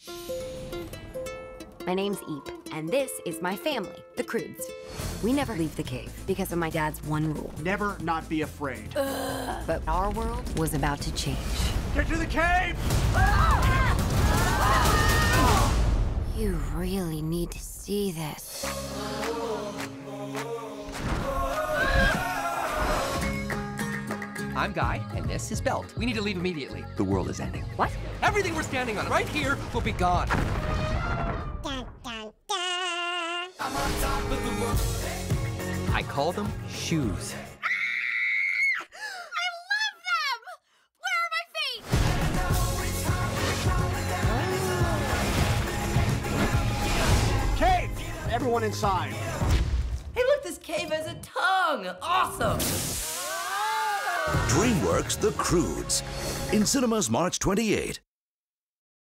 My name's Eep, and this is my family, the Croods. We never leave the cave because of my dad's one rule. Never not be afraid. But our world was about to change. Get to the cave! You really need to see this. I'm Guy, and this is Belt. We need to leave immediately. The world is ending. What? Everything we're standing on right here will be gone. Dun, dun, dun. I'm on top of the world. I call them shoes. I love them! Where are my feet? Cave! Everyone inside. Hey, look, this cave has a tongue. Awesome. DreamWorks The Croods in cinemas March 28.